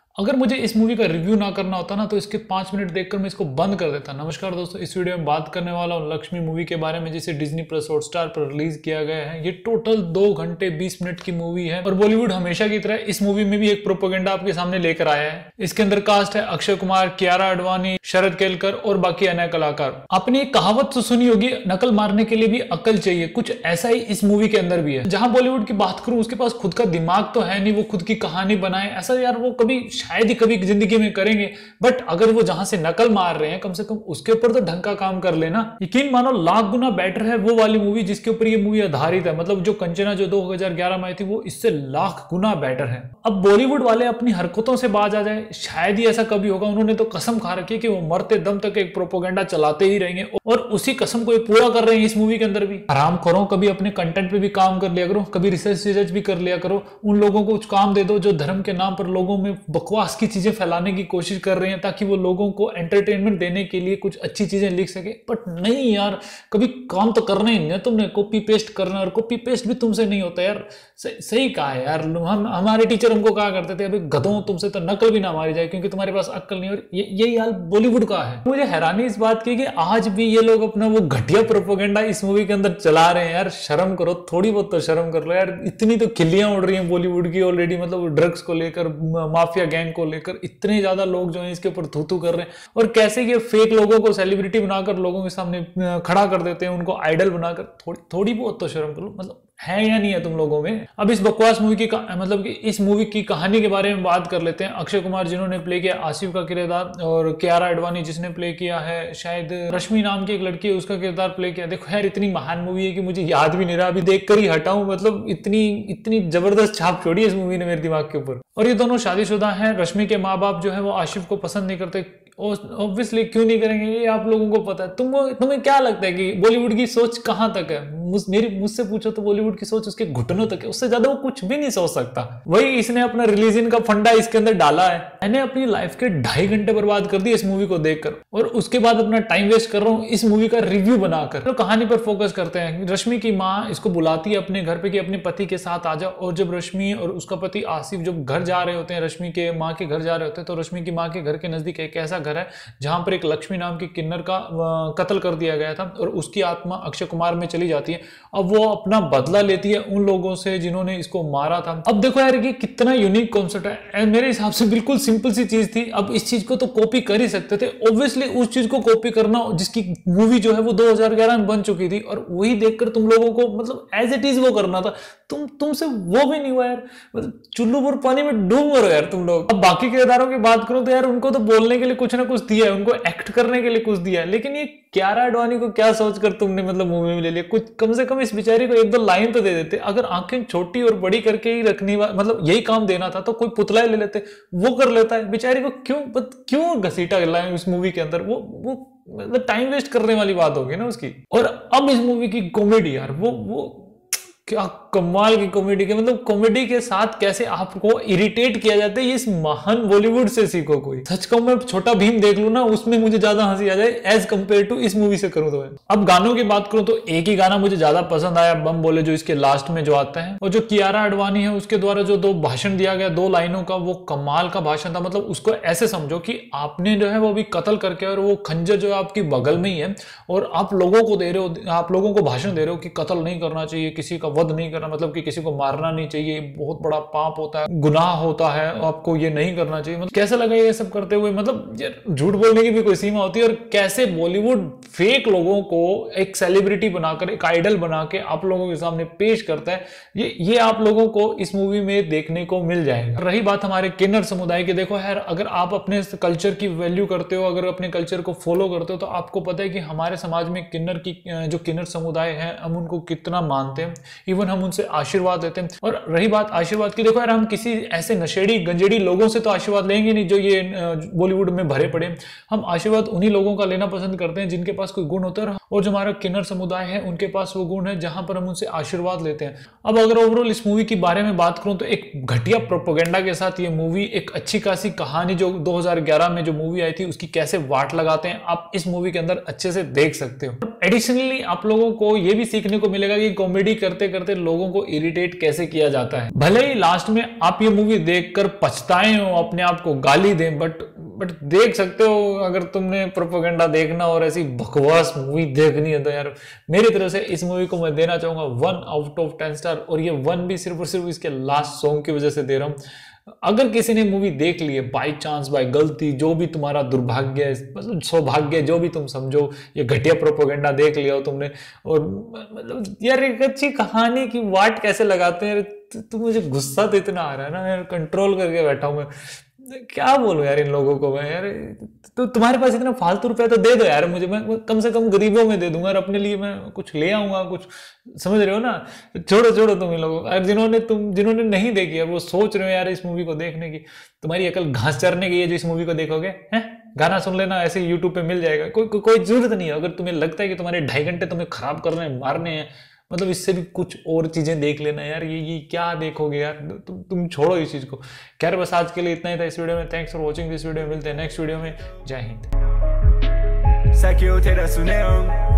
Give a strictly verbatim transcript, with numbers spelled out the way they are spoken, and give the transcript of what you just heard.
अगर मुझे इस मूवी का रिव्यू ना करना होता ना तो इसके पांच मिनट देखकर मैं इसको बंद कर देता। नमस्कार दोस्तों, इस वीडियो में बात करने वाला हूँ लक्ष्मी मूवी के बारे में, जिसे डिज्नी प्लस हॉटस्टार पर रिलीज किया गया है। ये टोटल दो घंटे बीस मिनट की मूवी है और बॉलीवुड हमेशा की तरह इस मूवी में भी एक प्रोपोगेंडा आपके सामने लेकर आया है। इसके अंदर कास्ट है अक्षय कुमार, कियारा आडवाणी, शरद केलकर और बाकी अन्य कलाकार। आपने एक कहावत तो सुनी होगी, नकल मारने के लिए भी अक्ल चाहिए। कुछ ऐसा ही इस मूवी के अंदर भी है। जहां बॉलीवुड की बात करूं, उसके पास खुद का दिमाग तो है नहीं, वो खुद की कहानी बनाए, ऐसा यार वो कभी शायद ही कभी जिंदगी में करेंगे। बट अगर वो जहां से नकल मार रहे हैं, कम से कम उसके ऊपर तो ढंग का काम कर लेना। यकीन मानो लाख गुना बेटर है वो वाली मूवी जिसके ऊपर ये मूवी आधारित है। मतलब जो कंचना जो दो हज़ार ग्यारह में आई थी, वो इससे लाख गुना बेटर है। अब बॉलीवुड वाले अपनी हरकतों से बाज आ जाए, शायद ही ऐसा कभी होगा। उन्होंने तो कसम खा रखी है कि वो मरते दम तक एक प्रोपोगेंडा चलाते ही रहेंगे और उसी कसम को ये पूरा कर रहे हैं इस मूवी के अंदर भी। आराम करो, कभी अपने कंटेंट पे भी काम कर लिया करो, कभी रिसर्च रिसर्च भी कर लिया करो। उन लोगों को कुछ काम दे दो जो धर्म के नाम पर लोगों में बकवास की चीजें फैलाने की कोशिश कर रहे हैं, ताकि वो लोगों को एंटरटेनमेंट देने के लिए कुछ अच्छी चीजें लिख सके। बट नहीं यार, कभी काम तो करना ही नहीं है तुमने, कॉपी पेस्ट करना, और कॉपी पेस्ट भी तुमसे नहीं होता यार। सही, सही कहा है यार। हम हमारे टीचर हमको कहा करते थे, अभी गधों तुमसे तो नकल भी ना मारी जाए क्योंकि तुम्हारे पास अक्ल नहीं। और ये यही हाल बॉलीवुड का है। मुझे हैरानी इस बात की कि आज भी ये लोग अपना वो घटिया प्रोपोगेंडा इस मूवी के अंदर चला रहे हैं। यार शर्म करो, थोड़ी बहुत तो शर्म कर लो यार। इतनी तो खिल्लियां उड़ रही हैं बॉलीवुड की ऑलरेडी, मतलब ड्रग्स को लेकर, माफिया गैंग को लेकर इतने ज्यादा लोग जो है इसके ऊपर थू थू कर रहे हैं। और कैसे ये फेक लोगों को सेलिब्रिटी बनाकर लोगों के सामने खड़ा कर देते हैं, उनको आइडल बनाकर। थोड़ी थोड़ी बहुत तो शर्म करो, मतलब है या नहीं है तुम लोगों में। अब इस बकवास मूवी की मतलब कि इस मूवी की कहानी के बारे में बात कर लेते हैं। अक्षय कुमार जिन्होंने प्ले किया आसिफ का किरदार, और कियारा आडवाणी जिसने प्ले किया है शायद रश्मि नाम की एक लड़की है, उसका किरदार प्ले किया। देखो यार, इतनी महान मूवी है कि मुझे याद भी नहीं रहा, अभी देख कर ही हटाऊं। मतलब इतनी इतनी जबरदस्त छाप छोड़ी है इस मूवी ने मेरे दिमाग के ऊपर। और ये दोनों शादीशुदा हैं। रश्मि के माँ बाप जो है वो आसिफ को पसंद नहीं करते। ऑब्वियसली क्यों नहीं करेंगे, ये आप लोगों को पता है। तुम तुम्हें क्या लगता है कि बॉलीवुड की सोच कहां तक है? मुझ, मेरी मुझसे पूछो तो बॉलीवुड की सोच उसके घुटनों तक है, उससे ज्यादा वो कुछ भी नहीं सोच सकता। वही इसने अपना रिलीजन का फंडा इसके अंदर डाला है। मैंने अपनी लाइफ के ढाई घंटे बर्बाद कर दिए इस मूवी को देखकर, और उसके बाद अपना टाइम वेस्ट कर रहा हूँ इस मूवी का रिव्यू बनाकर। तो कहानी पर फोकस करते हैं। रश्मि की माँ इसको बुलाती है अपने घर पे कि अपने पति के साथ आ जाओ। और जब रश्मि और उसका पति आसिफ जब घर जा रहे होते हैं, रश्मि के माँ के घर जा रहे होते हैं, तो रश्मि की माँ के घर के नजदीक एक ऐसा घर है जहां पर एक लक्ष्मी नाम की किन्नर का कत्ल कर दिया गया था, और उसकी आत्मा अक्षय कुमार में चली जाती है। अब वो अपना बदला लेती है उन लोगों से जिन्होंने इसको मारा था। अब देखो यार, ये कितना यूनिक कॉन्सेप्ट है। मेरे हिसाब से बिल्कुल सिंपल सी चीज थी। अब इस चीज को तो कॉपी कर ही सकते थे। ऑब्वियसली उस चीज को कॉपी करना जिसकी मूवी जो है वो दो हज़ार ग्यारह में बन चुकी थी, और वही देखकर तुम लोगों को मतलब एज इट इज वो करना था। तुम तुमसे वो भी नहीं हुआ यार। मतलब चुल्लू पर पानी में डूब मरो यार तुम लोग। अब बाकी किरदारों की बात करूं तो यार, उनको तो बोलने के लिए कुछ ना कुछ दिया है, उनको एक्ट करने के लिए कुछ दिया है। लेकिन ये कियारा आडवाणी को क्या सोचकर तुमने मतलब मूवी में ले लिया? कुछ कम से कम इस बेचारी को एक दो लाइन तो दे देते। अगर आंखें छोटी और बड़ी करके ही रखनी, मतलब यही काम देना था, तो कोई पुतला ले लेते, वो कर लेता है। बेचारी को क्यों क्यों घसीटा लाए इस मूवी के अंदर? वो वो मतलब टाइम वेस्ट करने वाली बात होगी ना उसकी। और अब इस मूवी की कॉमेडी यार, वो वो क्या कमाल की कॉमेडी के, मतलब कॉमेडी के साथ कैसे आपको इरिटेट किया जाता है, ये इस महान बॉलीवुड से सीखो कोई। सच कहूं, मैं छोटा भीम देख लूं ना, उसमें मुझे ज्यादा हंसी आ जाए एज कंपेयर टू इस मूवी से करूं तो। अब गानों की बात करूं तो एक ही गाना मुझे ज्यादा पसंद आया, बम बोले, जो इसके लास्ट में जो आता है। और जो कियारा आडवाणी है उसके द्वारा जो दो भाषण दिया गया दो लाइनों का, वो कमाल का भाषण था। मतलब उसको ऐसे समझो कि आपने जो है वो भी कत्ल करके, और वो खंजर जो है आपकी बगल में ही है, और आप लोगों को दे रहे हो, आप लोगों को भाषण दे रहे हो कि कत्ल नहीं करना चाहिए, किसी का वध नहीं करना, मतलब कि किसी को मारना नहीं चाहिए, बहुत बड़ा पाप होता है, गुनाह होता है, आपको ये नहीं करना चाहिए। मतलब कैसे लगा ये सब करते हुए? मतलब झूठ बोलने की भी कोई सीमा होती है। और कैसे बॉलीवुड फेक लोगों को एक सेलिब्रिटी बनाकर, एक आइडल बना के आप लोगों के सामने पेश करता है, ये ये आप लोगों को इस मूवी में देखने को मिल जाएगा। रही बात हमारे किन्नर समुदाय की, देखो यार, अगर आप अपने कल्चर की वैल्यू करते हो, अगर अपने कल्चर को फॉलो करते हो, तो आपको पता है कि हमारे समाज में किन्नर की जो किन्नर समुदाय है, हम उनको कितना मानते हैं। इवन हम उनसे आशीर्वाद देते हैं। और रही बात आशीर्वाद की, देखो यार, हम किसी ऐसे नशेड़ी गंजेड़ी लोगों से तो आशीर्वाद लेंगे नहीं जो ये बॉलीवुड में भरे पड़े। हम आशीर्वाद उन्हीं लोगों का लेना पसंद करते हैं जिनके पास कोई गुण होता है, और जो हमारा किन्नर समुदाय है उनके पास वो गुण है जहां पर हम उनसे आशीर्वाद लेते हैं। अब अगर ओवरऑल इस मूवी के बारे में बात करूं तो एक घटिया प्रोपोगेंडा के साथ ये मूवी एक अच्छी खासी कहानी जो दो हज़ार ग्यारह में जो मूवी आई थी उसकी कैसे वाट लगाते हैं आप इस मूवी के अंदर अच्छे से देख सकते हो। एडिशनली आप लोगों को ये भी सीखने को मिलेगा कि कॉमेडी करते करते लोगों को इरिटेट कैसे किया जाता है। भले ही लास्ट में आप ये मूवी देखकर पछताए हो, अपने आप को गाली दें, बट बट देख सकते हो। अगर तुमने प्रोपेगेंडा देखना और ऐसी बकवास मूवी देखनी है तो यार मेरी तरफ से इस मूवी को मैं देना चाहूंगा one out of ten star. और ये वन भी सिर्फ और सिर्फ इसके लास्ट सॉन्ग की वजह से दे रहा हूँ। अगर किसी ने मूवी देख ली है बाई चांस, बाय गलती, जो भी तुम्हारा दुर्भाग्य है, मतलब सौभाग्य, जो भी तुम समझो, ये घटिया प्रोपेगेंडा देख लिया हो तुमने, और मतलब यार एक अच्छी कहानी की वाट कैसे लगाते हैं। तो, तो मुझे गुस्सा तो इतना आ रहा है ना यार, कंट्रोल करके बैठा हूं मैं। क्या बोलूं यार इन लोगों को मैं यार। तो तुम्हारे पास इतना फालतू रुपया तो दे दो यार मुझे, मैं कम से कम गरीबों में दे दूंगा और अपने लिए मैं कुछ ले आऊंगा कुछ, समझ रहे हो ना। छोड़ो छोड़ो तुम इन लोगों, अगर जिन्होंने तुम जिन्होंने नहीं देखी है वो सोच रहे हो यार इस मूवी को देखने की, तुम्हारी अकल घास चरने की है जो इस मूवी को देखोगे हैं। गाना सुन लेना, ऐसे यूट्यूब पे मिल जाएगा, कोई को, कोई जरूरत नहीं है। अगर तुम्हें लगता है कि तुम्हारे ढाई घंटे तुम्हें खराब करने हैं, मारने हैं, मतलब इससे भी कुछ और चीजें देख लेना यार। ये ये क्या देखोगे यार, तुम तुम छोड़ो इस चीज को। खैर बस आज के लिए इतना ही था इस वीडियो में। Thanks for watching this video. मिलते हैं नेक्स्ट वीडियो में। जय हिंद।